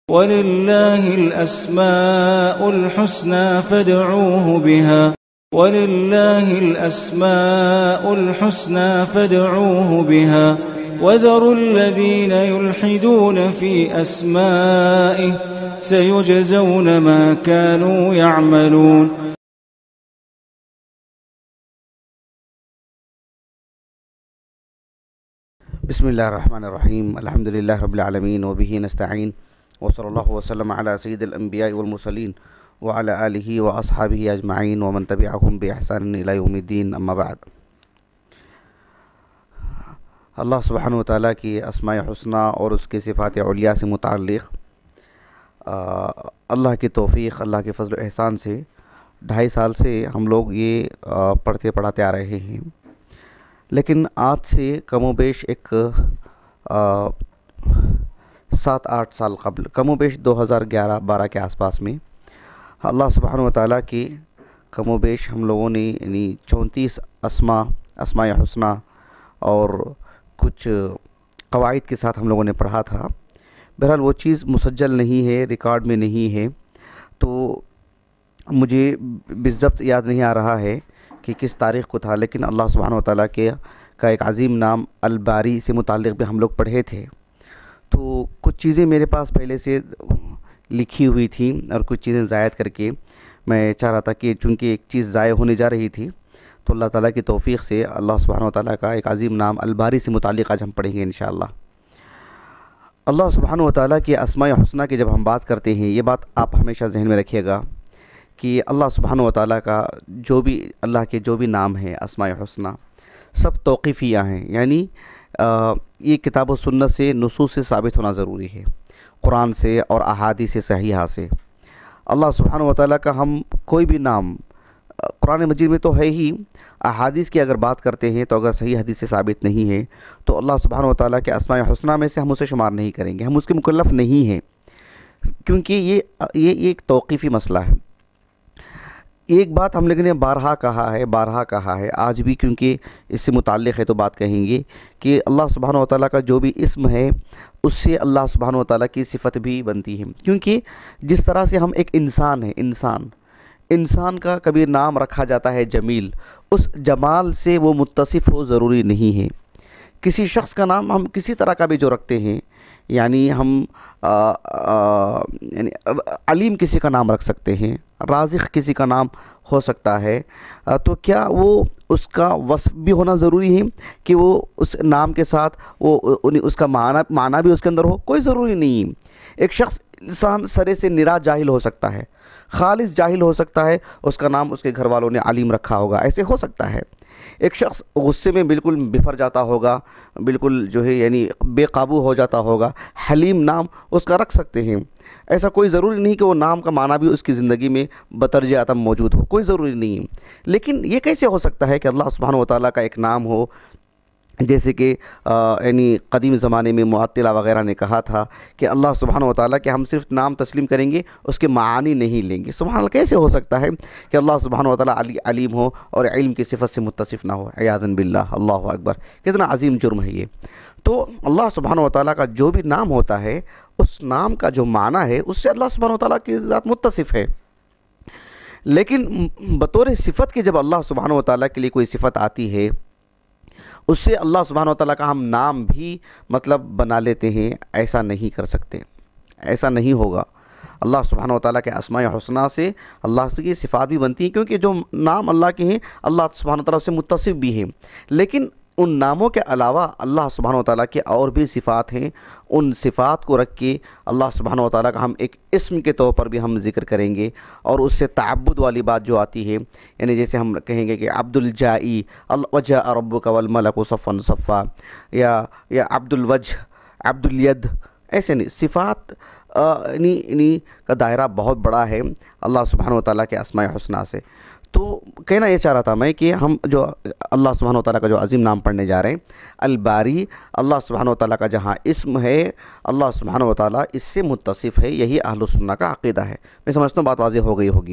وَلِلَّهِ الْأَسْمَاءُ الْحُسْنَى فَادْعُوهُ بِهَا وَلِلَّهِ الْأَسْمَاءُ الْحُسْنَى فَادْعُوهُ بِهَا وَذَرُوا الَّذِينَ يُلْحِدُونَ فِي أَسْمَائِهِ سَيُجْزَوْنَ مَا كَانُوا يَعْمَلُونَ. بسم اللہ الرحمن الرحیم. الحمدللہ رب العالمین وبہ نستعین وصلی اللہ وسلم علی سید الانبیاء والمرسلین وعلی آلہ واصحابہ اجمعین ومن تبعہم بإحسان الی یوم الدین. اما بعد. اللہ سبحانہ وتعالیٰ کی اسماء حسنہ اور اس کے صفات علیہ سے متعلق اللہ کی توفیق، اللہ کے فضل و احسان سے 2.5 سال سے ہم لوگ یہ پڑھاتے آ رہے ہیں. لیکن آج سے کم و بیش ایک 7-8 سال قبل، کم و بیش 2011-12 کے آس پاس میں اللہ سبحانہ وتعالیٰ کی کم و بیش ہم لوگوں نے 34 اسماء حسنہ اور کچھ قواعد کے ساتھ ہم لوگوں نے پڑھا تھا. بہرحال وہ چیز مسجل نہیں ہے، ریکارڈ میں نہیں ہے، تو مجھے بالضبط یاد نہیں آ رہا ہے کہ کس تاریخ کو تھا، لیکن اللہ سبحانہ وتعالیٰ کا ایک عظیم نام الباری سے متعلق بھی ہم لوگ پڑھے تھے. تو کچھ چیزیں میرے پاس پہلے سے لکھی ہوئی تھیں اور کچھ چیزیں زائد کر کے میں چاہ رہا تھا کہ چونکہ ایک چیز ضائع ہونے جا رہی تھی تو اللہ تعالیٰ کی توفیق سے اللہ سبحانہ وتعالیٰ کا ایک عظیم نام الباری سے متعلق آج ہم پڑھیں گے انشاءاللہ. اللہ سبحانہ وتعالیٰ کی اسماء حسنہ کی جب ہم بات کرتے ہیں، یہ بات آپ ہمیشہ ذہن میں رکھیے گا کہ اللہ سبحانہ وتعالیٰ کا اللہ کے جو بھی نام ہیں اسماء حسنہ سب توقیفیہ ہیں، یعنی یہ کتاب و سنت سے، نصوص سے ثابت ہونا ضروری ہے، قرآن سے اور احادیث صحیحہ سے. اللہ سبحانہ وتعالیٰ کا ہم کوئی بھی نام قرآن مجید میں تو ہے ہی، احادیث کی اگر بات کرتے ہیں تو اگر صحیح حدیث سے ثابت نہیں ہے تو اللہ سبحانہ وتعالیٰ کے اسماء حسنہ میں سے ہم اسے شمار نہیں کریں گے، ہم اس کے مکلف نہیں ہیں، کیونکہ یہ ایک توقیفی مسئلہ ہے. ایک بات ہم لوگوں نے بارہا کہا ہے، آج بھی کیونکہ اس سے متعلق ہے تو بات کہیں گے کہ اللہ سبحانہ وتعالیٰ کا جو بھی اسم ہے اس سے اللہ سبحانہ وتعالیٰ کی صفت بھی بنتی ہے. کیونکہ جس طرح سے ہم ایک انسان ہے، انسان کا کبھی نام رکھا جاتا ہے جمیل، اس جمال سے وہ متصف ہو ضروری نہیں ہے. کسی شخص کا نام ہم کسی طرح کا بھی جو رکھتے ہیں، یعنی ہم علیم کسی کا نام رکھ سکتے ہیں، رازق کسی کا نام ہو سکتا ہے، تو کیا وہ اس کا وصف بھی ہونا ضروری ہے کہ وہ اس نام کے ساتھ اس کا معنی بھی اس کے اندر ہو؟ کوئی ضروری نہیں ہے. ایک شخص انسان سرے سے نرا جاہل ہو سکتا ہے، خالص جاہل ہو سکتا ہے، اس کا نام اس کے گھر والوں نے علیم رکھا ہوگا، ایسے ہو سکتا ہے. ایک شخص غصے میں بالکل بفر جاتا ہوگا، بالکل جو ہے یعنی بے قابو ہو جاتا ہوگا، حلیم نام اس کا رکھ سکتے ہیں. ایسا کوئی ضروری نہیں کہ وہ نام کا معنی بھی اس کی زندگی میں بطرز عدم موجود ہو، کوئی ضروری نہیں ہے. لیکن یہ کیسے ہو سکتا ہے کہ اللہ سبحانہ وتعالیٰ کا ایک نام ہو، جیسے کہ یعنی قدیم زمانے میں معطلہ وغیرہ نے کہا تھا کہ اللہ سبحانہ وتعالیٰ کہ ہم صرف نام تسلیم کریں گے، اس کے معانی نہیں لیں گے. سبحان اللہ، کیسے ہو سکتا ہے کہ اللہ سبحانہ وتعالیٰ علیم ہو اور علم کی صفت سے متصف نہ ہو؟ عیاذاً باللہ. اللہ اکبر، کتنا عظیم جرم ہے یہ. تو اللہ سبحانہ وتعالیٰ کا جو بھی نام ہوتا ہے، اس نام کا جو معنی ہے اس سے اللہ سبحانہ وتعالیٰ کی ذات متصف ہے. لیکن بطور صفت کے جب اللہ سبحانہ وتعالیٰ کے لیے کوئی صفت آتی ہے، اس سے اللہ سبحانہ وتعالیٰ کا ہم نام بھی مطلب بنا لیتے ہیں. ایسا نہیں کر سکتے، ایسا نہیں ہوگا. اللہ سبحانہ وتعالیٰ کے اسماء حسنہ سے اللہ کی صفات بھی بنتی ہیں، کیونکہ جو نام اللہ کے ہیں اللہ سبحانہ وتعالیٰ سے متصف بھی ہیں. لیکن ان ناموں کے علاوہ اللہ سبحانہ وتعالیٰ کے اور بھی صفات ہیں، ان صفات کو رکھ کے اللہ سبحانہ وتعالیٰ کا ہم ایک اسم کے طور پر بھی ہم ذکر کریں گے. اور اس سے تعبد والی بات جو آتی ہے، یعنی جیسے ہم کہیں گے کہ عبد الجائی وجاء ربک والملک صفا صفا، یا عبد الوجہ، عبد الید، ایسے نہیں. صفات کا دائرہ بہت بڑا ہے اللہ سبحانہ وتعالیٰ کے اسماء حسنہ سے. تو کہنا یہ چاہ رہا تھا میں کہ ہم جو اللہ سبحانہ وتعالیٰ کا جو عظیم نام پڑھنے جا رہے ہیں الباری، اللہ سبحانہ وتعالیٰ کا جہاں اسم ہے اللہ سبحانہ وتعالیٰ اس سے متصف ہے. یہی اہل السنہ کا عقیدہ ہے. میں سمجھتا ہوں بات واضح ہو گئی ہوگی.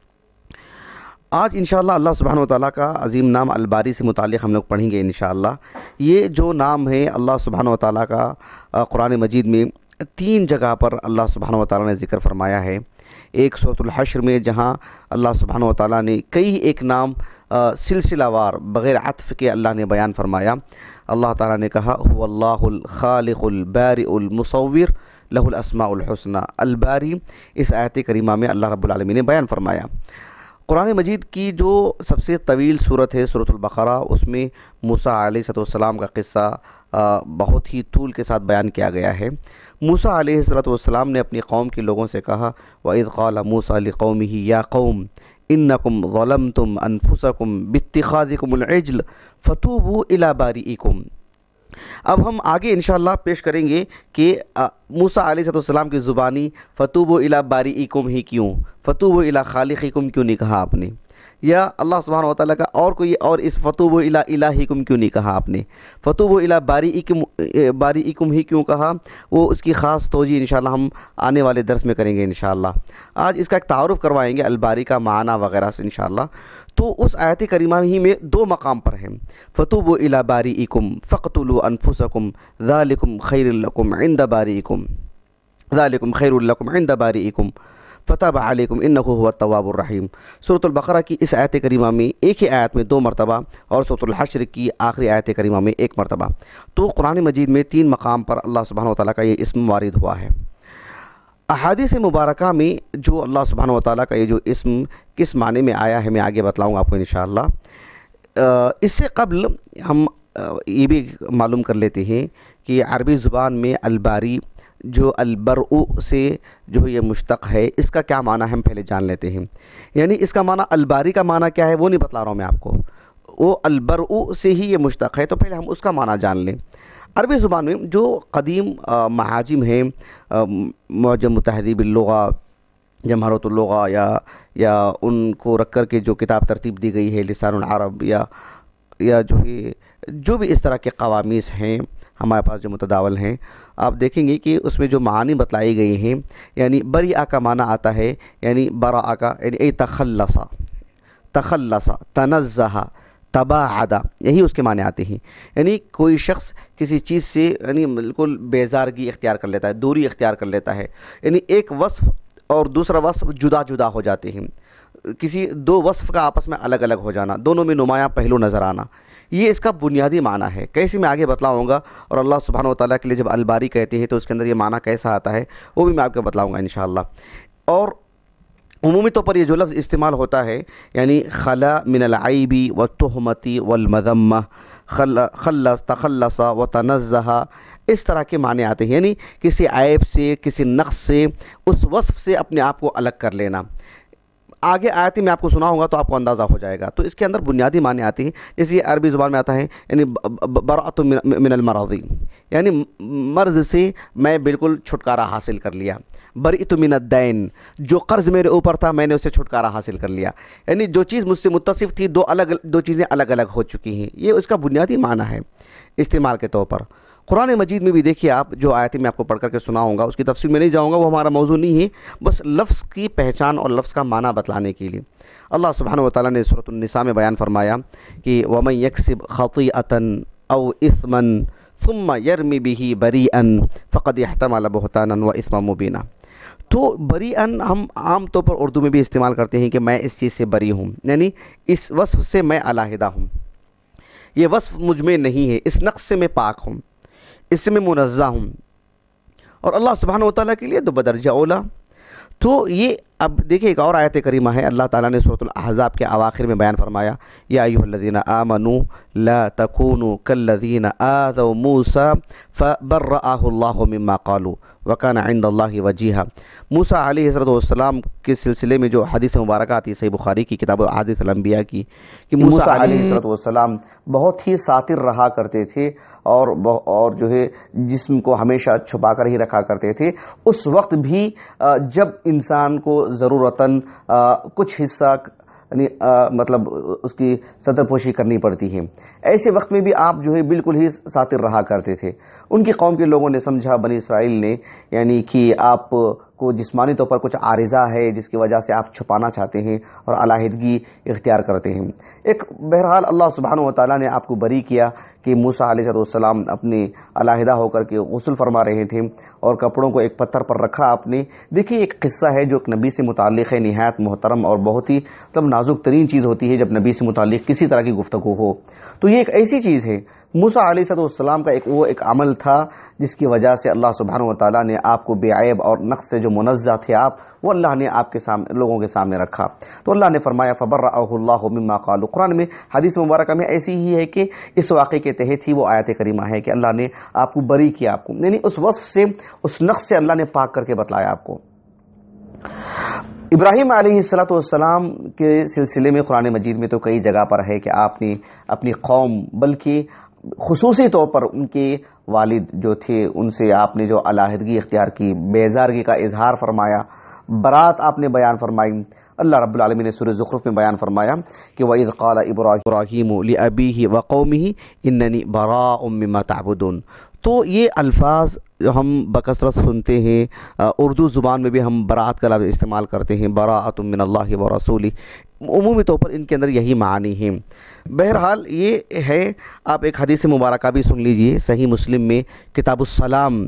آج انشاءاللہ اللہ سبحانہ وتعالیٰ کا عظیم نام الباری سے متعلق ہم لوگ پڑھیں گے انشاءاللہ. یہ جو نام ہے اللہ سبحانہ وتعالیٰ کا قرآن مجید میں تین جگہ پر اللہ سبحانہ و تعالیٰ نے ذکر فرمایا ہے. ایک سورۃ الحشر میں جہاں اللہ سبحانہ و تعالیٰ نے کئی ایک نام سلسلہ وار بغیر عطف کے اللہ نے بیان فرمایا. اللہ تعالیٰ نے کہا هو اللہ الخالق البارئ المصور لہ الاسماء الحسنى. الباری اس آیت کریمہ میں اللہ رب العالمین نے بیان فرمایا. قرآن مجید کی جو سب سے طویل صورت ہے سورۃ البقرہ، اس میں موسیٰ علیہ السلام کا قصہ بہت ہی طول کے ساتھ بیان کیا گیا ہے. موسیٰ علیہ السلام نے اپنی قوم کے لوگوں سے کہا وَإِذْ قَالَ مُوسَىٰ لِقَوْمِهِ يَا قَوْمِ إِنَّكُمْ ظَلَمْتُمْ أَنفُسَكُمْ بِاتِّخَاذِكُمُ الْعِجْلَ فَتُوبُوا إِلَىٰ بَارِئِكُمْ. اب ہم آگے انشاءاللہ پیش کریں گے کہ موسیٰ علیہ السلام کی زبانی فتوبوا الی بارئکم ہی کیوں، فتوبوا الی خالقکم کیوں نہیں کہا آپ نے، یا اللہ سبحانہ و تعالیٰ کا اور اس فتوبوا الی الہکم کیوں نہیں کہا آپ نے، فتوبوا الی بارئکم ہی کیوں کہا، وہ اس کی خاص توجہ انشاءاللہ ہم آنے والے درس میں کریں گے انشاءاللہ. آج اس کا ایک تعارف کروائیں گے الباری کا معنی وغیرہ سے انشاءاللہ. تو اس آیت کریمہ ہی میں دو مقام پر ہیں، فتوبوا الی بارئکم فاقتلوا انفسکم ذالکم خیر لکم عند بارئکم ذالکم خیر لکم عند بارئکم فتاب علیکم انہ هو التواب الرحیم. سورۃ البقرہ کی اس آیت کریمہ میں ایک ہی آیت میں 2 مرتبہ اور سورۃ الحشر کی آخری آیت کریمہ میں 1 مرتبہ. تو قرآن مجید میں 3 مقام پر اللہ سبحانہ و تعالیٰ کا یہ اسم وارد ہوا ہے. احادیث مبارکہ میں جو اللہ سبحانہ و تعالیٰ کا یہ جو اسم کس معنی میں آیا ہے میں آگے بتلاؤں گا آپ کو انشاءاللہ. اس سے قبل ہم یہ بھی معلوم کر لیتے ہیں کہ عربی زبان میں الباری جو البرء سے جو یہ مشتق ہے، اس کا کیا معنی ہے ہم پہلے جان لیتے ہیں. یعنی اس کا معنی الباری کا معنی کیا ہے وہ نہیں بتلا رہا ہوں میں آپ کو، وہ البرء سے ہی یہ مشتق ہے، تو پہلے ہم اس کا معنی جان لیں. عربی زبان میں جو قدیم محاجم ہیں، معجم تہذیب اللغہ، جمہرۃ اللغہ یا ان کو رکھ کر کے جو کتاب ترتیب دی گئی ہے لسان العرب یا جو بھی اس طرح کے قوامیس ہیں ہمارے پاس جو متداول ہیں، آپ دیکھیں گے کہ اس میں جو معانی بتلائی گئی ہیں، یعنی بریئہ کا معنی آتا ہے، یعنی براء کا یعنی تخلص تنزہ تباعد، یہی اس کے معنی آتے ہیں. یعنی کوئی شخص کسی چیز سے یعنی بالکل بیزارگی اختیار کر لیتا ہے، دوری اختیار کر لیتا ہے، یعنی ایک وصف اور دوسرا وصف جدا جدا ہو جاتے ہیں، کسی 2 وصف کا آپس میں الگ الگ ہو جانا، دونوں میں نمایاں پہلو نظر آنا، یہ اس کا بنیادی معنی ہے. کیسے میں آگے بتلاؤں گا، اور اللہ سبحانہ و تعالیٰ کے لیے جب الباری کہتے ہیں تو اس کے اندر یہ معنی کیسا آتا ہے وہ بھی میں آپ کو بتلاؤں گا انشاءاللہ. اور عمومی طور پر یہ جو لفظ استعمال ہوتا ہے یعنی خلا من العیب والتہمۃ والمذمہ، خلص تخلص وتنزہ، اس طرح کے معنی آتے ہیں، یعنی کسی عیب سے، کسی نقص سے، اس وصف سے اپنے آپ کو الگ کر لینا. آگے آیت میں آپ کو سناؤں گا تو آپ کو اندازہ ہو جائے گا. تو اس کے اندر بنیادی معنی آتے ہیں، جیسے یہ عربی زبان میں آتا ہے یعنی براءۃ من المرض، یعنی مرض سے میں بالکل چھٹکارا حاصل کر لیا. بریئت من الدین، جو قرض میرے اوپر تھا میں نے اسے چھٹکارا حاصل کر لیا، یعنی جو چیز مجھ سے متصف تھی دو چیزیں الگ الگ ہو چکی ہیں. یہ اس کا بنیادی معنی ہے استعمال کے طور پر. قرآن مجید میں بھی دیکھیے آپ جو آیتیں میں آپ کو پڑھ کر کے سناؤں گا، اس کی تفصیل میں نہیں جاؤں گا، وہ ہمارا موضوع نہیں ہے، بس لفظ کی پہچان اور لفظ کا معنی بتلانے کے لیے. اللہ سبحانہ و تعالیٰ نے سورۃ النساء میں بیان فرمایا کہ وَمَن يَكْسِبْ خَطِيئَةً أَوْ إِثْمًا ثُمَّ يَرْمِ بِهِ بَرِيئًا فَقَدِ احْتَمَلَ بُهْتَانًا وَإِثْمًا مُبِينًا. تو بریئن ہم عام طور پر اردو میں بھی استعمال کرتے ہیں کہ میں اس چیز سے بری ہوں، یعنی اس وصف سے میں علیحدہ ہوں، یہ وصف مجھ میں نہیں ہے، اس نقص سے میں پاک ہوں، اس سے میں منزہ ہوں. اور اللہ سبحانہ و تعالیٰ کے لیے تو بدرجہ اولا. تو یہ اب دیکھیں ایک اور آیت کریمہ ہے، اللہ تعالیٰ نے سورۃ الاحزاب کے اواخر میں بیان فرمایا یا ایھا الذین آمنوا لا تکونوا کالذین آذوا موسیٰ فبرأہ اللہ مما قالوا وکان عند اللہ وجیہا. موسیٰ علیہ السلام کے سلسلے میں جو حدیث مبارکہ آتی ہے صحیح بخاری کی کتاب احادیث الانبیاء کی کہ موسیٰ علیہ السلام بہت ہی ساتر رہا کرتے تھے اور جو ہے جسم کو ہمیشہ چھپا کر ہی رکھا کرتے تھے. اس وقت بھی جب انسان کو ضرورتاً کچھ حصہ یعنی مطلب اس کی سطر پوشی کرنی پڑتی ہے، ایسے وقت میں بھی آپ جو ہے بالکل ہی ساتر رہا کرتے تھے. ان کی قوم کے لوگوں نے سمجھا، بنی اسرائیل نے، یعنی کہ آپ کو جسمانی طور پر کچھ عارضہ ہے جس کی وجہ سے آپ چھپانا چاہتے ہیں اور علیحدگی اختیار کرتے ہیں۔ ایک بہرحال اللہ سبحانہ و تعالیٰ نے آپ کو بری کیا کہ موسیٰ علیہ السلام اپنے علیحدہ ہو کر کے غسل فرما رہے تھے اور کپڑوں کو ایک پتھر پر رکھا آپ نے۔ دیکھیے ایک قصہ ہے جو ایک نبی سے متعلق ہے، نہایت محترم اور بہت ہی نازک ترین چیز ہوتی ہے جب نبی سے متعلق کسی طرح کی گفتگو ہو، تو یہ ایک ایسی چیز ہے۔ موسیٰ علیہ السلام کا ایک عمل تھا جس کی وجہ سے اللہ سبحانہ و تعالیٰ نے آپ کو بے عیب اور نقص سے جو منزہ تھے آپ، وہ اللہ نے آپ کے سامنے لوگوں کے سامنے رکھا۔ تو اللہ نے فرمایا فَبَرَّأَهُ اللَّهُ مِمَّا قَالُوا، قرآن میں حدیث مبارکہ میں ایسی ہی ہے کہ اس واقعے کے تحت ہی وہ آیت کریمہ ہے کہ اللہ نے آپ کو بری کیا، آپ کو یعنی اس وصف سے، اس نقص سے اللہ نے پاک کر کے بتلایا آپ کو۔ ابراہیم علیہ السلام کے سلسلے میں قرآن مجید میں تو کئی جگہ پر ہے کہ آپ نے اپنی قوم، بلکہ خصوصی طور پر ان کے والد جو تھے ان سے آپ نے جو علیحدگی اختیار کی، بیزارگی کا اظہار فرمایا، برات آپ نے بیان فرمائی۔ اللہ رب العالمین نے سورہ زخرف میں بیان فرمایا کہ وَإِذْ قَالَ إِبْرَاهِيمُ لِأَبِيهِ وَقَوْمِهِ إِنَّنِي بَرَاءٌ مِّمَّا تَعْبُدُونَ۔ تو یہ الفاظ ہم بکثرت سنتے ہیں، اردو زبان میں بھی ہم براءت کا لفظ استعمال کرتے ہیں، براءۃ من اللہ ورسولہ، عمومی طور پر ان کے اندر یہی معانی ہیں۔ بہرحال یہ ہے، آپ ایک حدیث مبارکہ بھی سن لیجئے، صحیح مسلم میں کتاب السلام،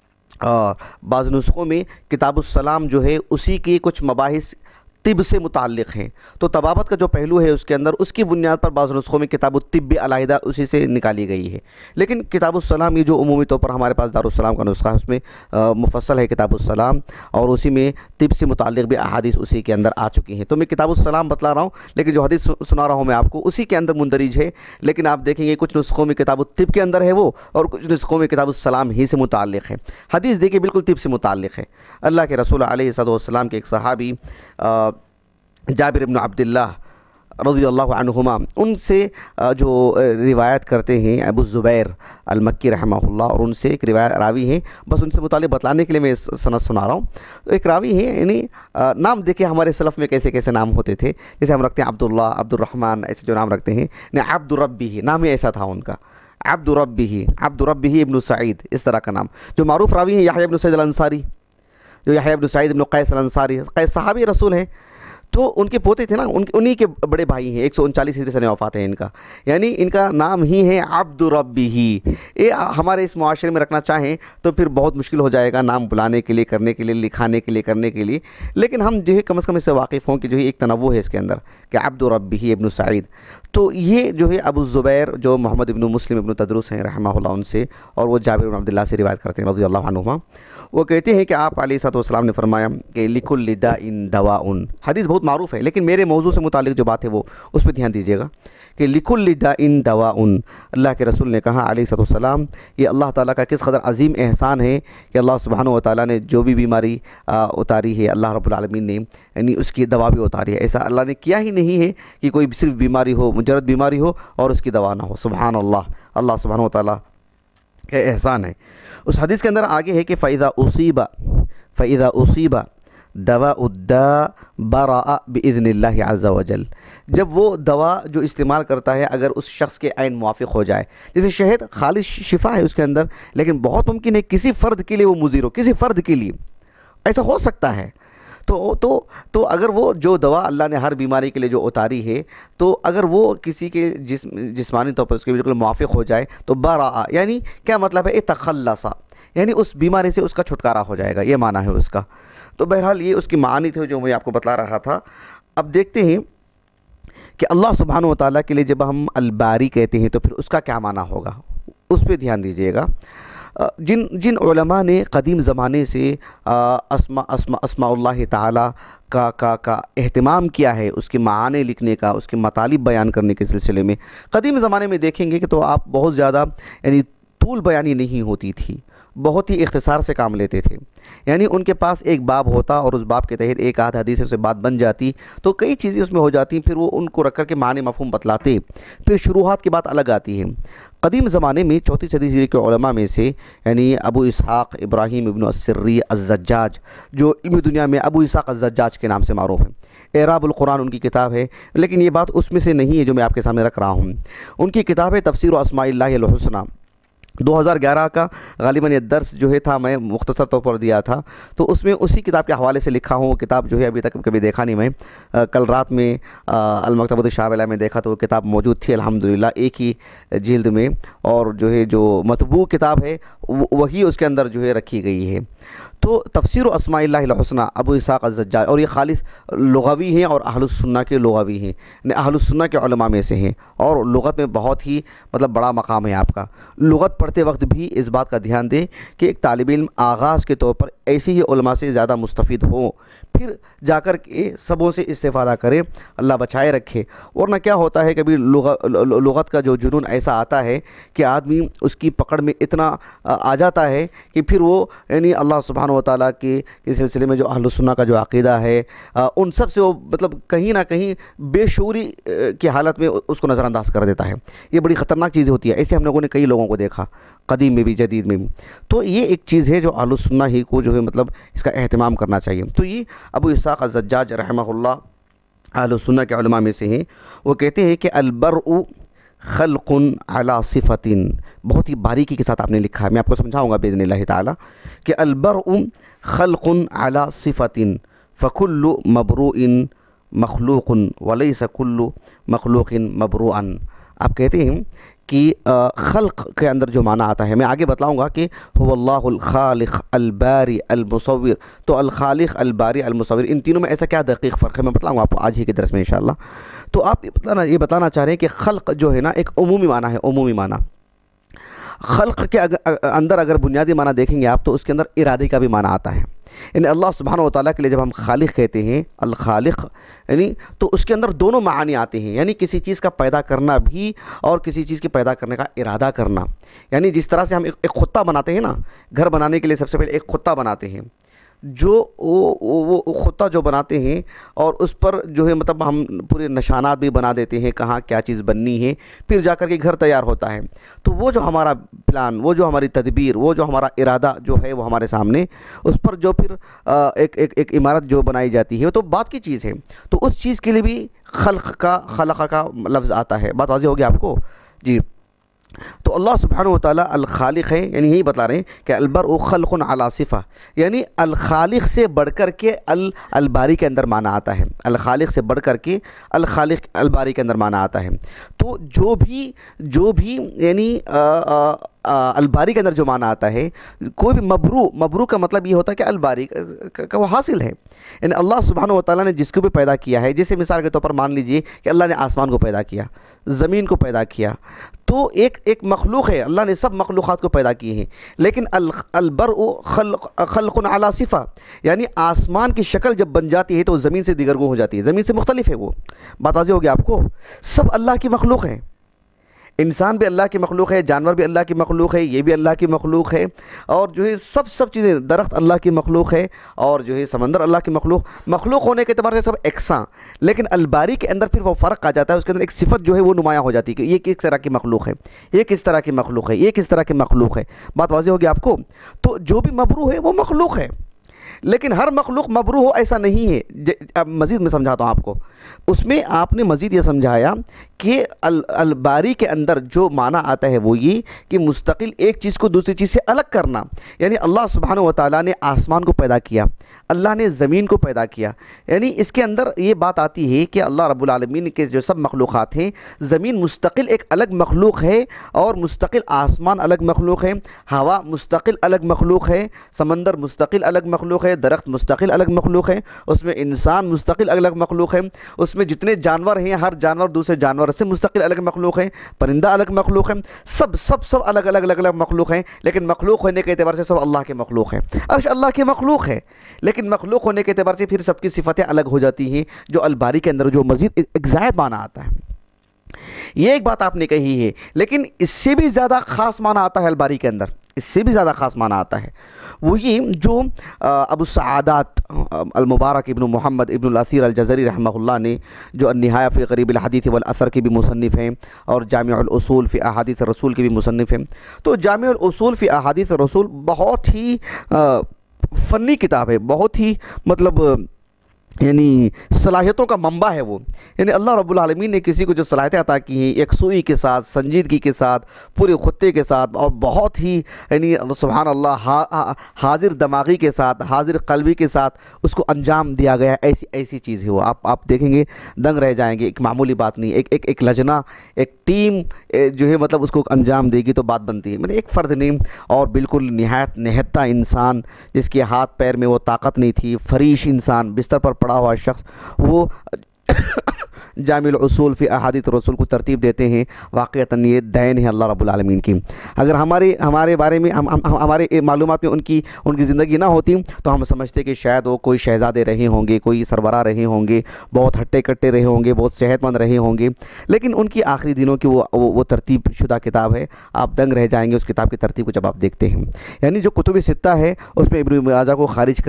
بعض نسخوں میں کتاب السلام جو ہے اسی کی کچھ مباحث طب سے متعلق ہیں، تو طبابت کا جو پہلو ہے اس کے اندر، اس کی بنیاد پر بعض نسخوں میں کتاب الطب علیحدہ اسی سے نکالی گئی ہے، لیکن کتاب السلام یہ جو عمومی طور پر ہمارے پاس دارالسلام کا نسخہ ہے اس میں مفصل ہے کتاب السلام، اور اسی میں طب سے متعلق بھی احادیث اسی کے اندر آ چکی ہیں۔ تو میں کتاب السلام بتلا رہا ہوں، لیکن جو حدیث سنا رہا ہوں میں آپ کو اسی کے اندر مندرج ہے، لیکن آپ دیکھیں گے کچھ نسخوں میں کتاب الطب کے اندر ہے وہ، اور کچھ نسخوں میں کتاب السلام ہی سے متعلق ہے۔ حدیث دیکھیں بالکل طب سے متعلق ہے۔ اللہ کے رسول علیہ السلام کے ایک صحابی جابر بن عبداللہ رضی اللہ عنہما، ان سے جو روایت کرتے ہیں ابو الزبیر المکی رحمہ اللہ، اور ان سے ایک روایت راوی ہیں، بس ان سے متعلق بتلانے کے لیے میں سند سنا رہا ہوں۔ ایک راوی ہیں، یعنی نام دیکھیں ہمارے سلف میں کیسے کیسے نام ہوتے تھے، جیسے ہم رکھتے ہیں عبداللہ، عبد الرحمن، ایسے جو نام رکھتے ہیں، عبد ربی، نام ہی ایسا تھا ان کا، عبد ربی ابن سعید، اس طرح کا نام۔ جو معروف راوی ہیں یحییٰ ابن سعید الانصاری، جو یحییٰ ابن سعید ابن قیس الانصاری، قیس صحابی رسول ہیں، تو ان کے پوتے تھے نا، انہی کے بڑے بھائی ہیں، 139 ہجری سنہ وفات ہے ان کا، یعنی ان کا نام ہی ہے عبد ربی ہی۔ یہ ہمارے اس معاشرے میں رکھنا چاہیں تو پھر بہت مشکل ہو جائے گا، نام بلانے کے لیے، کرنے کے لیے، لکھانے کے لیے، کرنے کے لیے، لیکن ہم جو ہے کم از کم اس سے واقف ہوں کہ جو ہے ایک تنوع ہے اس کے اندر کہ عبد ربی ابن سعید۔ تو یہ جو ہے ابو الزبیر جو محمد ابن مسلم ابن تدرس ہیں رحمہ اللہ ان سے، اور وہ جابر بن عبداللہ سے روایت کرتے ہیں رضی اللہ عنہما، وہ کہتے ہیں کہ آپ علیہ السلام نے فرمایا کہ لِكُلِّ دَاءٍ دَوَاءٌ، حدیث بہت معروف ہے لیکن میرے موضوع سے متعلق جو بات ہے وہ اس پہ دھیان دیجیے گا کہ لِكُلِّ دَاءٍ دَوَاءٌ۔ اللہ کے رسول نے کہا علیہ السلام، یہ اللہ تعالیٰ کا کس قدر عظیم احسان ہے کہ اللہ سبحانہ و تعالیٰ نے جو بھی بیماری اتاری ہے، اللہ رب العالمین نے یعنی اس کی دوا بھی اتاری ہے۔ ایسا اللہ نے کیا ہی نہیں ہے کہ کوئی صرف بیماری ہو، مجرد بیماری ہو اور اس کی دوا نہ ہو۔ سبحان اللہ، اللہ سبحانہ و تعالیٰ کا احسان ہے۔ اس حدیث کے اندر آگے ہے کہ فَإِذَا أُصِيبَ دَوَاءُ الدَّاءِ بَرَأَ بِإِذْنِ اللَّهِ عَزَّ وَجَلَّ، جب وہ دوا جو استعمال کرتا ہے اگر اس شخص کے عین موافق ہو جائے، جیسے شہد خالص شفا ہے اس کے اندر، لیکن بہت ممکن ہے کسی فرد کے لیے وہ مضر ہو، کسی فرد کے لیے ایسا ہو سکتا ہے، تو اگر وہ جو دوا اللہ نے ہر بیماری کے لیے جو اتاری ہے، تو اگر وہ کسی کے جسمانی طور پر اس کے بالکل موافق ہو جائے تو برآ، یعنی کیا مطلب ہے، تخلص، یعنی اس بیماری سے اس کا چھٹکارا ہو جائے گا، یہ معنی ہے اس کا۔ تو بہرحال یہ اس کی معانی تھے جو میں آپ کو بتلا رہا تھا۔ اب دیکھتے ہیں کہ اللہ سبحانہ و تعالیٰ کے لیے جب ہم الباری کہتے ہیں تو پھر اس کا کیا معنی ہوگا، اس پہ دھیان دیجیے گا۔ جن علماء نے قدیم زمانے سے اسماء اللہ تعالیٰ کا اہتمام کیا ہے، اس کے معانی لکھنے کا، اس کے مطالب بیان کرنے کے سلسلے میں، قدیم زمانے میں دیکھیں گے کہ تو آپ بہت زیادہ یعنی طول بیانی نہیں ہوتی تھی، بہت ہی اختصار سے کام لیتے تھے، یعنی ان کے پاس ایک باب ہوتا اور اس باب کے تحت ایک آدھ حدیث سے بات بن جاتی، تو کئی چیزیں اس میں ہو جاتی، پھر وہ ان کو رکھ کر کے معنی مفہوم بتلاتے، پھر شروحات کی بات الگ آتی ہے۔ قدیم زمانے میں 4 صدی ہجری کے علماء میں سے یعنی ابو اسحاق ابراہیم ابن السری الزجاج، جو علمی دنیا میں ابو اسحاق الزجاج کے نام سے معروف ہیں، اعراب القرآن ان کی کتاب ہے، لیکن یہ بات اس میں سے نہیں ہے جو میں آپ کے سامنے رکھ رہا ہوں۔ ان کی کتاب ہے تفسیر اسماء اللہ الحسنی، 2011 کا غالباً یہ درس جو ہے تھا میں مختصر طور پر دیا تھا، تو اس میں اسی کتاب کے حوالے سے لکھا ہوں. وہ کتاب جو ہے ابھی تک کبھی دیکھا نہیں میں، کل رات میں المکتبۃ الشاملہ میں دیکھا تو وہ کتاب موجود تھی الحمدللہ ایک ہی جلد میں، اور جو ہے جو مطبوع کتاب ہے وہی اس کے اندر جو ہے رکھی گئی ہے. تو تفسیر اسماء اللہ الحسنی ابو اسحاق الزجاج، اور یہ خالص لغوی ہیں اور اہل السنہ کے لغوی ہیں، یعنی اہل السنہ کے علماء میں سے ہیں، اور لغت میں بہت ہی مطلب بڑا مقام ہے آپ کا. لغت پڑھتے وقت بھی اس بات کا دھیان دیں کہ ایک طالب علم آغاز کے طور پر ایسی ہی علماء سے زیادہ مستفید ہو، پھر جا کر کے سبوں سے استفادہ کرے، اللہ بچائے رکھے. ورنہ کیا ہوتا ہے کبھی لغت کا جو جنون ایسا آتا ہے کہ آدمی اس کی پکڑ میں اتنا آ جاتا ہے کہ پھر وہ یعنی اللہ سبحانہ و تعالیٰ کے سلسلے میں جو اہل السنہ کا جو عقیدہ ہے ان سب سے وہ مطلب کہیں نہ کہیں بے شعوری کی حالت میں اس کو نظر انداز کر دیتا ہے. یہ بڑی خطرناک چیز ہوتی ہے، ایسے ہم لوگوں نے کئی لوگوں کو دیکھا قدیم میں بھی جدید میں بھی. تو یہ ایک چیز ہے جو اہل السنہ ہی کو جو ہے مطلب اس کا اہتمام کرنا چاہیے. تو یہ ابو اسحاق الزجاج رحمہ اللہ اہل السنہ کے علماء میں سے ہیں. وہ کہتے ہیں کہ البرء خلق علی صفت، بہت ہی باریکی کے ساتھ آپ نے لکھا ہے، میں آپ کو سمجھاؤں گا باذن اللہ تعالی کہ البرء خلق علی صفت فکل مبروء مخلوق ولیس کل مخلوق مبروءا. آپ کہتے ہیں کہ خلق کے اندر جو معنی آتا ہے، میں آگے بتلاؤں گا کہ هو اللہ الخالق الباری المصور. تو الخالق الباری المصور ان تینوں میں ایسا کیا دقیق فرق ہے میں بتلاؤں گا آپ کو آج ہی کے درس میں انشاءاللہ. تو آپ یہ بتانا چاہ رہے ہیں کہ خلق جو ہے نا ایک عمومی معنی ہے، عمومی معنی. خلق کے اندر اگر بنیادی معنی دیکھیں گے آپ تو اس کے اندر ارادے کا بھی معنی آتا ہے. یعنی اللہ سبحانہ و تعالیٰ کے لیے جب ہم خالق کہتے ہیں الخالق یعنی تو اس کے اندر دونوں معانی آتے ہیں، یعنی کسی چیز کا پیدا کرنا بھی اور کسی چیز کے پیدا کرنے کا ارادہ کرنا. یعنی جس طرح سے ہم ایک خطہ بناتے ہیں نا، گھر بنانے کے لیے سب سے پہلے ایک خطہ بناتے ہیں، جو وہ خطہ جو بناتے ہیں اور اس پر جو ہے مطلب ہم پورے نشانات بھی بنا دیتے ہیں کہاں کیا چیز بننی ہے، پھر جا کر کے گھر تیار ہوتا ہے. تو وہ جو ہمارا پلان، وہ جو ہماری تدبیر، وہ جو ہمارا ارادہ جو ہے وہ ہمارے سامنے، اس پر جو پھر ایک عمارت جو بنائی جاتی ہے تو بات کی چیز ہے. تو اس چیز کے لیے بھی خلق کا لفظ آتا ہے. بات واضح ہوگی آپ کو جی. تو اللہ سبحانہ و تعالیٰ الخالق ہے، یعنی یہی بتا رہے ہیں کہ البرء خلق علی صفہ، یعنی الخالق سے بڑھ کر کے الباری کے اندر معنی آتا ہے. الخالق سے بڑھ کر کے الخالق الباری کے اندر معنی آتا ہے. تو جو بھی یعنی الباری کے اندر جو معنی آتا ہے، کوئی بھی مبرو کا مطلب یہ ہوتا ہے کہ الباری کا وہ حاصل ہے. یعنی اللہ سبحانہ و تعالیٰ نے جس کو بھی پیدا کیا ہے، جیسے مثال کے طور پر مان لیجئے کہ اللہ نے آسمان کو پیدا کیا، زمین کو پیدا کیا، تو ایک مخلوق ہے، اللہ نے سب مخلوقات کو پیدا کیے ہیں. لیکن البرء خلق علی صفہ، یعنی آسمان کی شکل جب بن جاتی ہے تو زمین سے دیگرگون ہو جاتی ہے، زمین سے مختلف ہے. وہ بات واضح ہوگی آپ کو. سب اللہ کی مخلوق ہے، انسان بھی اللہ کی مخلوق ہے، جانور بھی اللہ کی مخلوق ہے، یہ بھی اللہ کی مخلوق ہے، اور جو ہے سب چیزیں، درخت اللہ کی مخلوق ہے، اور جو ہے سمندر اللہ کی مخلوق ہونے کے اعتبار سے سب یکساں. لیکن الباری کے اندر پھر وہ فرق آ جاتا ہے، اس کے اندر ایک صفت جو ہے وہ نمایاں ہو جاتی ہے کہ یہ کس طرح کی مخلوق ہے، یہ کس طرح کی مخلوق ہے، یہ کس طرح کی مخلوق ہے. بات واضح ہوگی آپ کو. تو جو بھی مبرو ہے وہ مخلوق ہے، لیکن ہر مخلوق مبرو ہو ایسا نہیں ہے. اب مزید میں سمجھاتا ہوں آپ کو. اس میں آپ نے مزید یہ سمجھایا کہ الباری کے اندر جو معنی آتا ہے وہ یہ کہ مستقل ایک چیز کو دوسری چیز سے الگ کرنا. یعنی اللہ سبحانہ و تعالیٰ نے آسمان کو پیدا کیا، اللہ نے زمین کو پیدا کیا. یعنی اس کے اندر یہ بات آتی ہے کہ اللہ رب العالمین کے جو سب مخلوقات ہیں، زمین مستقل ایک الگ مخلوق ہے، اور مستقل آسمان الگ مخلوق ہے، ہوا مستقل الگ مخلوق ہے، سمندر مستقل الگ مخلوق ہے، درخت مستقل الگ مخلوق ہے، اس میں انسان مستقل الگ مخلوق ہے، اس میں جتنے جانور ہیں ہر جانور دوسرے جانور سے مستقل الگ مخلوق ہے، پرندہ الگ مخلوق ہے، سب الگ مخلوق ہیں. لیکن مخلوق ہونے کے اعتبار سے سب اللہ کے مخلوق ہیں. عرش اللہ کے مخلوق ہے، لیکن مخلوق ہونے کے اعتبار سے پھر سب کی صفتیں الگ ہو جاتی ہیں، جو الباری کے اندر جو مزید ایک زائد معنی آتا ہے. یہ ایک بات آپ نے کہی ہے، لیکن اس سے بھی زیادہ خاص معنی آتا ہے الباری کے اندر، اس سے بھی زیادہ خاص معنی آتا ہے. وہ یہ جو ابو السعادات المبارک ابن محمد ابن الاثیر الجزری رحمہ اللہ نے، جو النہایہ فی غریب الحدیث والاثر کے بھی مصنف ہیں، اور جامع الاصول فی احادیث الرسول کے بھی مصنف ہیں. تو جامع الاصول فی احادیث الرسول بہت ہی فنی کتاب ہے، بہت ہی مطلب یعنی صلاحیتوں کا منبع ہے وہ، یعنی اللہ رب العالمین نے کسی کو جو صلاحیتیں عطا کی ہیں یکسوئی کے ساتھ، سنجیدگی کے ساتھ، پورے خطے کے ساتھ، اور بہت ہی یعنی سبحان اللہ حاضر دماغی کے ساتھ، حاضر قلبی کے ساتھ اس کو انجام دیا گیا ہے، ایسی چیز ہے وہ، آپ دیکھیں گے دنگ رہ جائیں گے۔ ایک معمولی بات نہیں، ایک لجنہ، ایک ٹیم جو ہے مطلب اس کو انجام دے گی تو بات بنتی ہے، مطلب ایک فرد نہیں، اور بالکل نہتا انسان جس کے ہاتھ پیر میں وہ طاقت نہیں تھی، فریش انسان، بستر پر پڑا ہوا شخص، وہ جامع الاصول فی احادیث رسول کو ترتیب دیتے ہیں۔ واقعتاً یہ دین ہے اللہ رب العالمین کی۔ اگر ہمارے بارے میں ہمارے معلومات میں ان کی زندگی نہ ہوتی تو ہم سمجھتے کہ شاید وہ کوئی شہزادے رہے ہوں گے، کوئی سربراہ رہے ہوں گے، بہت ہٹے کٹے رہے ہوں گے، بہت صحت مند رہے ہوں گے، لیکن ان کی آخری دنوں کی وہ ترتیب شدہ کتاب ہے، آپ دنگ رہ جائیں گے اس کتاب کی ترتیب کو جب آپ دیکھتے ہیں۔ یعنی جو کتب ستہ ہے اس میں ابن ماجہ کو خارج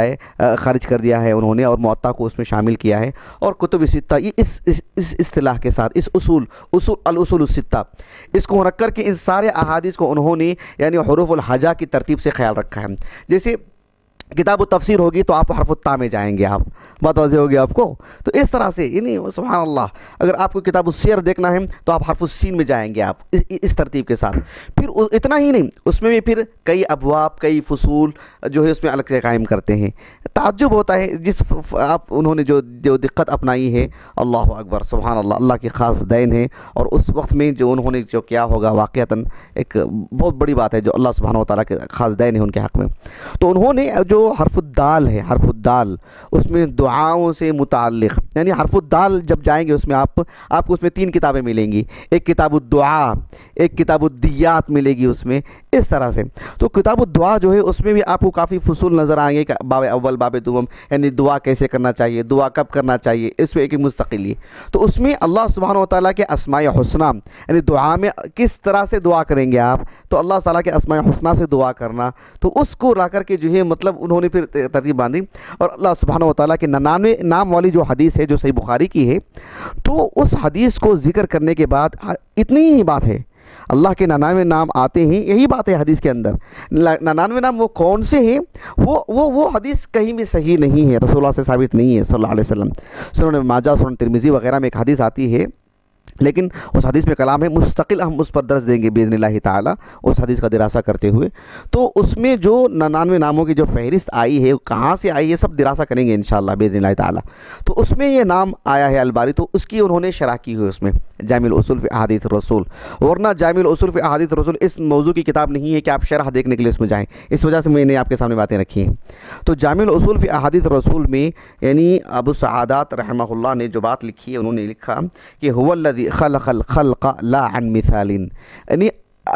کر دیا ہے انہوں نے، اور موطا کو اس میں شامل کیا ہے، اور کتب ستہ یہ اس اصطلاح کے ساتھ، اس اصول الاصول الستہ، اس کو رکھ کر کے ان سارے احادیث کو انہوں نے یعنی حروف الہجا کی ترتیب سے خیال رکھا ہے۔ جیسے کتاب التفسیر ہوگی تو آپ حرف التا میں جائیں گے، آپ بات واضح ہوگی آپ کو، تو اس طرح سے یعنی سبحان اللہ اگر آپ کو کتاب السیر دیکھنا ہے تو آپ حرف السین میں جائیں گے، آپ اس ترتیب کے ساتھ۔ پھر اتنا ہی نہیں، اس میں بھی پھر کئی ابواب، کئی فصول جو ہے اس میں الگ سے قائم کرتے ہیں۔ تعجب ہوتا ہے انہوں نے جو دقت اپنائی ہے، اللہ اکبر سبحان اللہ، اللہ کی خاص دین ہے، اور اس وقت میں جو انہوں نے جو کیا ہوگا واقعتاً ایک بہت بڑی بات ہے جو اللہ سبحانہ وتعالیٰ کے خاص دین ہے ان کے حق میں۔ تو انہوں نے جو حرف الدال ہے، حرف الدال اس میں دعاؤں سے متعلق، یعنی حرف الدال جب جائیں گے اس میں آپ کو اس میں 3 کتابیں ملیں گی، ایک کتاب الدعاء، ایک کتاب الدیات ملے گی اس میں، اس طرح سے۔ تو کتاب الدعاء جو ہے اس میں بھی آپ کو کافی فصول نظر آئیں گے، باب اول، باب دوم، یعنی دعا کیسے کرنا چاہیے، دعا کب کرنا چاہیے، اس میں ایک مستقل ہے۔ تو اس میں اللہ سبحانہ وتعالیٰ کے اسماء حسنہ، یعنی دعا میں کس طرح سے دعا کریں گے آپ، تو اللہ تعالیٰ کے اسماء حسنہ سے دعا کرنا، تو اس کو لا کر کے جو ہے مطلب انہوں نے پھر ترتیب باندھی۔ اور اللہ سبحانہ وتعالیٰ کے 99 نام والی جو حدیث ہے جو صحیح بخاری کی ہے، تو اس حدیث کو ذکر کرنے کے بعد اتنی ہی بات ہے، اللہ کے 99 نام آتے ہیں، یہی بات ہے حدیث کے اندر۔ 99 نام وہ کون سے ہیں، وہ حدیث کہیں بھی صحیح نہیں ہے، رسول اللہ سے ثابت نہیں ہے صلی اللہ علیہ وسلم۔ سنن ماجہ، سنن ترمذی وغیرہ میں ایک حدیث آتی ہے، لیکن اس حدیث میں کلام ہے، مستقل ہم اس پر درس دیں گے باذن اللہ تعالی، اس حدیث کا دراسہ کرتے ہوئے۔ تو اس میں جو 99 ناموں کی جو فہرست آئی ہے، کہاں سے آئی ہے، سب دراسہ کریں گے انشاءاللہ باذن اللہ تعالی۔ تو اس میں یہ نام آیا ہے الباری، تو اس کی انہوں نے شرح کی ہوئی اس میں، جامع الاصول فی احادیث الرسول۔ ورنہ جامع الاصول فی احادیث الرسول اس موضوع کی کتاب نہیں ہے کہ آپ شرح دیکھنے کے لیے اس میں جائیں، اس وجہ سے میں نے آپ کے سامنے باتیں رکھی ہیں۔ تو جامع الاصول فی احادیث الرسول میں یعنی ابو سعادات رحمہ اللہ نے جو بات لکھی ہے، انہوں نے لکھا کہ هو الذی خلق الخلق لا عن مثال، یعنی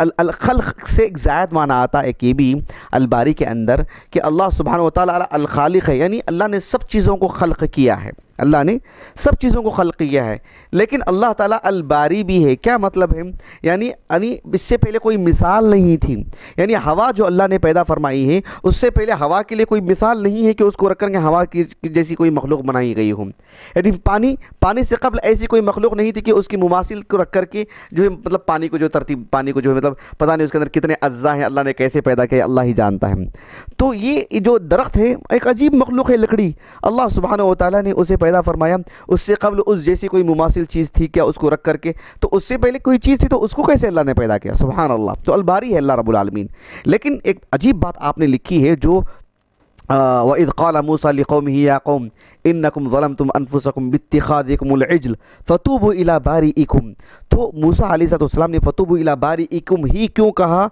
الخلق سے ایک زائد معنی آتا ہے کہ بھی الباری کے اندر کہ اللہ سبحانہ وتعالی الخالق ہے، یعنی اللہ نے سب چیزوں کو خلق کیا ہے، اللہ نے سب چیزوں کو خلق کیا ہے، لیکن اللہ تعالیٰ الباری بھی ہے۔ کیا مطلب ہے، یعنی اس سے پہلے کوئی مثال نہیں تھی، یعنی ہوا جو اللہ نے پیدا فرمائی ہے اس سے پہلے ہوا کے لیے کوئی مثال نہیں ہے کہ اس کو رکھ کر کے ہوا کی جیسی کوئی مخلوق بنائی گئی ہو، یعنی پانی سے قبل ایسی کوئی مخلوق نہیں تھی کہ اس کی مماثل کو رکھ کر کے جو ہے مطلب پانی کو جو ترتیب، پانی کو جو ہے مطلب پتہ نہیں اس کے اندر کتنے اجزاء ہیں، اللہ نے کیسے پیدا کیا اللہ ہی جانتا ہے۔ تو یہ جو درخت ہے ایک عجیب مخلوق ہے، لکڑی، اللہ سبحانہ وتعالیٰ نے اسے پیدا فرمایا، اس سے قبل اس جیسی کوئی مماثل چیز تھی کیا اس کو رکھ کر کے، تو اس سے پہلے کوئی چیز تھی تو اس کو کیسے اللہ نے پیدا کیا، سبحان اللہ۔ تو الباری ہے اللہ رب العالمین۔ لیکن ایک عجیب بات آپ نے لکھی ہے جو وَإِذْ قَالَ مُوسَى لِقَوْمِهِ يَا قَوْمِ إِنَّكُمْ ظَلَمْتُمْ أَنفُسَكُمْ بِاتِّخَاذِكُمُ الْعِجْلَ فَتُوبُوا إِلَى بَارِئِكُمْ، تو موسیٰ علیہ السلام نے فَتُوبُوا إِلَى بَارِئِكُمْ ہی کیوں کہا،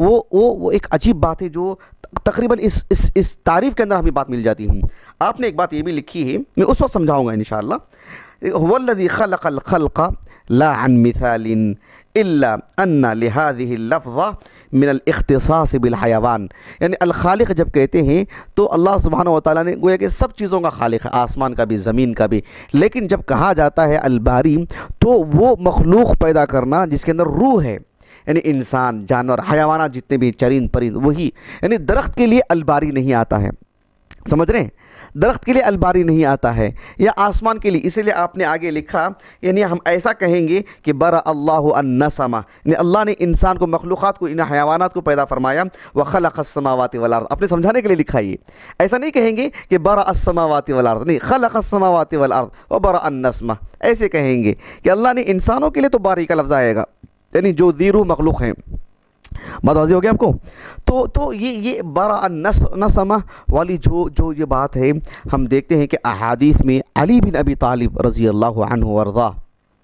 وہ ایک عجیب بات ہے جو تقریباً اس تعریف کے اندر ہمیں بات مل جاتی ہے۔ آپ نے ایک بات یہ بھی لکھی ہے، میں اس وقت سمجھاؤں گا انشاءاللہ، هو الذي خلق الخلق لا عن مثال الا ان لهذه اللفظة من الاختصاص بالحیوان، یعنی الخالق جب کہتے ہیں تو اللہ سبحانہ وتعالیٰ نے گویا کہ سب چیزوں کا خالق ہے، آسمان کا بھی، زمین کا بھی، لیکن جب کہا جاتا ہے الباری تو وہ مخلوق پیدا کرنا جس کے اندر روح ہے، یعنی انسان، جانور، حیوانات جتنے بھی چرند پرند، وہی، یعنی درخت کے لیے الباری نہیں آتا ہے، سمجھ رہے ہیں؟ درخت کے لیے الباری نہیں آتا ہے یا آسمان کے لیے، اسی لیے آپ نے آگے لکھا یعنی ہم ایسا کہیں گے کہ برأ اللہ النسمہ، یعنی اللہ نے انسان کو، مخلوقات کو، ان حیوانات کو پیدا فرمایا، وخلق السماوات والارض، اپنے سمجھانے کے لیے لکھا یہ، ایسا نہیں کہیں گے کہ برأ السماوات والارض، نہیں، خلق السماوات والارض وبرأ النسمہ، ایسے کہیں گے کہ اللہ نے انسانوں کے لیے تو باری کا لفظ آئے گا، یعنی جو ذی-روح مخلوق ہیں۔ بات واضح ہو گیا آپ کو؟ تو یہ برأ النسمہ والی جو یہ بات ہے، ہم دیکھتے ہیں کہ احادیث میں علی بن ابی طالب رضی اللہ عنہ وارضاہ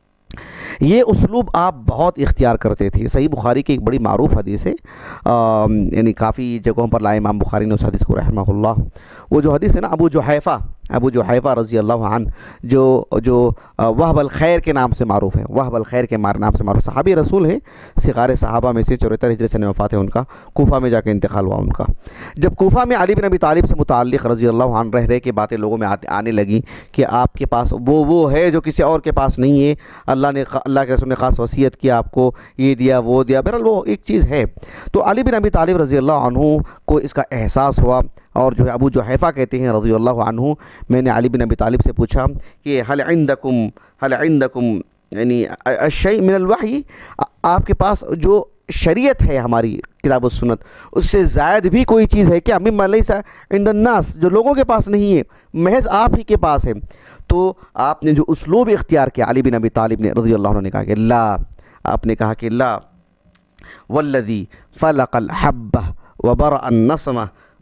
یہ اسلوب آپ بہت اختیار کرتے تھے۔ صحیح بخاری کی ایک بڑی معروف حدیث ہے، یعنی کافی جگہوں پر لائے امام بخاری نے اس حدیث کو رحمہ اللہ۔ وہ جو حدیث ہے نا، ابو جحیفہ رضی اللہ عنہ جو وہب الخیر کے نام سے معروف ہے، وہب الخیر کے نام سے معروف صحابی رسول ہے، صغار صحابہ میں سے، 74 ہجری سے وفات ہے ان کا، کوفہ میں جا کے انتقال ہوا ان کا۔ جب کوفہ میں علی بن ابی طالب سے متعلق رضی اللہ عنہ رہ کے باتیں لوگوں میں آنے لگیں کہ آپ کے پاس وہ ہے جو کسی اور کے پاس نہیں ہے، اللہ کے رسول نے خاص وصیت کیا آپ کو، یہ دیا وہ دیا، بہرحال وہ ایک چیز ہے۔ تو علی بن ابی طالب رضی اللہ عنہ کو اس کا احساس ہوا، اور جو ہے ابو جحیفہ کہتے ہیں رضی اللہ عنہ، میں نے علی بن ابی طالب سے پوچھا کہ حل عندکم یعنی الشیء من الوحی، آپ کے پاس جو شریعت ہے ہماری کتاب و سنت، اس سے زائد بھی کوئی چیز ہے کیا؟ مما لیس عند الناس، جو لوگوں کے پاس نہیں ہے، محض آپ ہی کے پاس ہے۔ تو آپ نے جو اسلوب اختیار کیا علی بن ابی طالب نے رضی اللہ عنہ نے کہا کہ لا، آپ نے کہا کہ لا والذی فلق الحبہ وبرأ النسمہ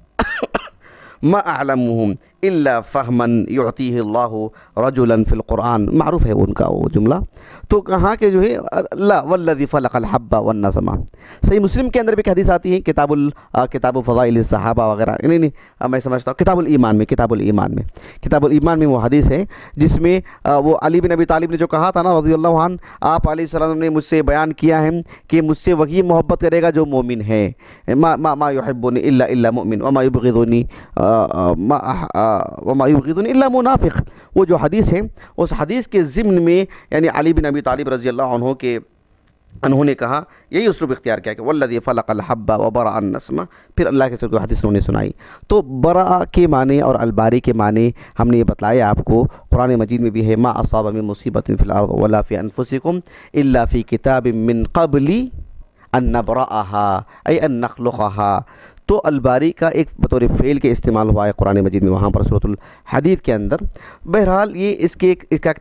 ما اعلمهم الا فہما یعطیہ اللہ رجلا فی القرآن، معروف ہے ان کا وہ جملہ۔ تو کہاں کہ جو ہے لا والذی فلق الحبہ والنسمہ، صحیح مسلم کے اندر بھی حدیث آتی ہے، کتاب فضائل الصحابہ وغیرہ، نہیں میں سمجھتا ہوں کتاب الایمان میں وہ حدیث ہے جس میں وہ علی بن ابی طالب نے جو کہا تھا نا رضی اللہ عنہ، آپ علیہ السلام نے مجھ سے بیان کیا ہے کہ مجھ سے وہی محبت کرے گا جو مومن ہے، ما یحبنی الا مؤمن وما یبغضنی الا منافق، وہ جو حدیث ہے، اس حدیث کے ضمن میں یعنی علی بن ابی طالب رضی اللہ عنہ کے انہوں نے کہا، یہی اسلوب اختیار کیا کہ والذی فلق الحبہ وبرأ النسمہ، پھر اللہ کے ساتھ حدیث انہوں نے سنائی۔ تو برأ کے معنی اور الباری کے معنی ہم نے یہ بتلایا آپ کو، قرآن مجید میں بھی ہے ما اصاب من مصیبت فی الارض ولا فی انفسکم الا فی کتاب من قبل ان نبرأها ای ان نخلقها۔ تو الباری کا ایک بطور فعل کے استعمال ہوا ہے قرآن مجید میں، وہاں پر سورۃ الحدید کے اندر۔ بہرحال یہ اس کا ایک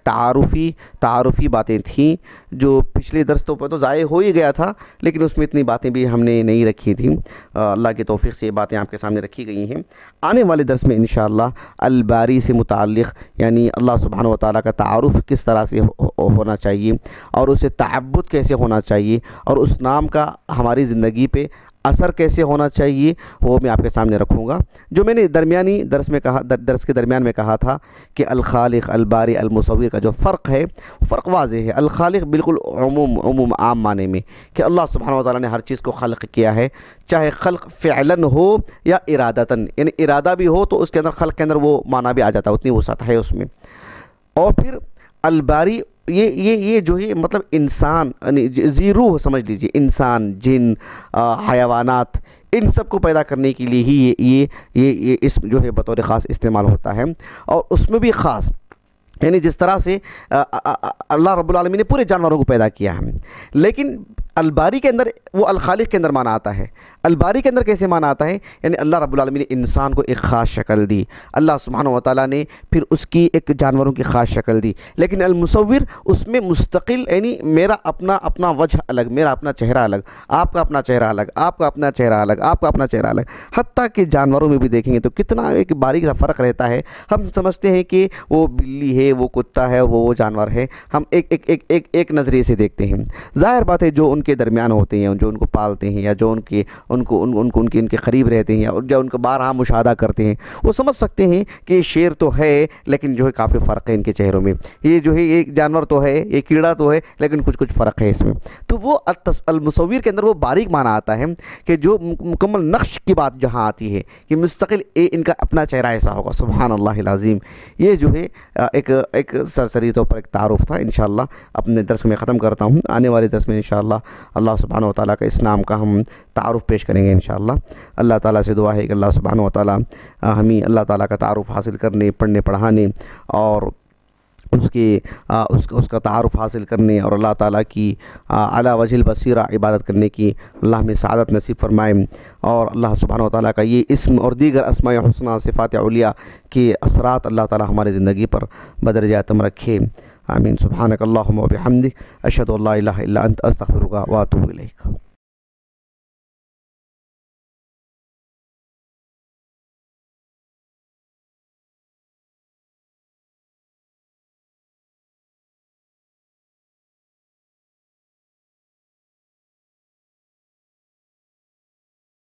تعارفی باتیں تھیں جو پچھلے درس تو ضائع ہو ہی گیا تھا، لیکن اس میں اتنی باتیں بھی ہم نے نہیں رکھی تھیں، اللہ کی توفیق سے یہ باتیں آپ کے سامنے رکھی گئی ہیں۔ آنے والے درس میں انشاءاللہ الباری سے متعلق یعنی اللہ سبحانہ و تعالیٰ کا تعارف کس طرح سے ہونا چاہیے، اور اسے تعبد کیسے ہونا چاہیے، اور اس نام کا ہماری زندگی پہ اثر کیسے ہونا چاہیے، وہ میں آپ کے سامنے رکھوں گا۔ جو میں نے درمیانی درس کے درمیان میں کہا تھا کہ الخالق، الباری، المصور کا جو فرق ہے، فرق واضح ہے۔ الخالق بالکل عموم عام معنی میں کہ اللہ سبحانہ و تعالیٰ نے ہر چیز کو خلق کیا ہے، چاہے خلق فعلاً ہو یا ارادتاً، یعنی ارادہ بھی ہو تو اس کے اندر خلق کے اندر وہ معنی بھی آ جاتا ہے، اتنی وسعت ہے اس میں۔ اور پھر الباری یہ جو ہے مطلب انسان ذی روح سمجھ لیجئے، انسان، جن، حیوانات، ان سب کو پیدا کرنے کے لیے ہی یہ اسم جو ہے بطور خاص استعمال ہوتا ہے، اور اس میں بھی خاص یعنی جس طرح سے اللہ رب العالمین نے پورے جانوروں کو پیدا کیا ہے، لیکن الباری کے اندر وہ الخالق کے اندر معنی آتا ہے۔ الباری کے اندر کیسے معنی آتا ہے؟ یعنی اللہ رب العالمین نے انسان کو ایک خاص شکل دی، اللہ سبحانہ و تعالیٰ نے پھر اس کی ایک جانوروں کی خاص شکل دی، لیکن المصور اس میں مستقل یعنی میرا اپنا وجہ الگ، میرا اپنا چہرہ الگ، آپ کا اپنا چہرہ الگ، آپ کا اپنا چہرہ الگ، آپ کا اپنا چہرہ الگ، حتیٰ کہ جانوروں میں بھی دیکھیں گے تو کتنا ایک باریک سا فرق رہتا ہے۔ ہم سمجھتے ہیں کہ وہ بلی ہے، وہ کتا ہے، وہ جانور ہے، ہم ایک نظریے سے دیکھتے ہیں۔ ظاہر بات ہے جو ان کے درمیان ہوتے ہیں، جو ان کو پالتے ہیں، یا جو ان کے قریب رہتے ہیں، اور جو ان کا بارہا مشاہدہ کرتے ہیں، وہ سمجھ سکتے ہیں کہ شیر تو ہے لیکن جو ہے کافی فرق ہے ان کے چہروں میں، یہ جو ہے ایک جانور تو ہے، یہ کیڑا تو ہے، لیکن کچھ فرق ہے اس میں۔ تو وہ المصور کے اندر وہ باریک معنی آتا ہے کہ جو مکمل نقش کی بات جہاں آتی ہے کہ مستقل ان کا اپنا چہرہ ایسا ہوگا، سبحان اللہ العظیم۔ یہ جو ہے ایک ایک سرسری طور پر ایک تعارف تھا. انشاءاللہ اپنے درس میں ختم کرتا ہوں. آنے والے درس میں انشاءاللہ اللہ سبحانہ و تعالیٰ کا اس نام کا ہم تعارف پیش کریں گے انشاءاللہ. اللہ تعالیٰ سے دعا ہے کہ اللہ سبحانہ و تعالیٰ ہمیں اللہ تعالیٰ کا تعارف حاصل کرنے, پڑھنے پڑھانے اور اس کا تعارف حاصل کرنے اور اللہ تعالیٰ کی علی وجہ البصیرہ عبادت کرنے کی اللہ ہمیں سعادت نصیب فرمائے, اور اللہ سبحانہ و تعالیٰ کا یہ اسم اور دیگر اسماء حسنہ صفات علیاء کے اثرات اللہ تعالیٰ ہماری زندگی پر بدرجہ تم رکھے. آمین. سبحانک اللہم و بحمدک اشہد ان لا الہ الا انت استغفرک و اتوب الیک.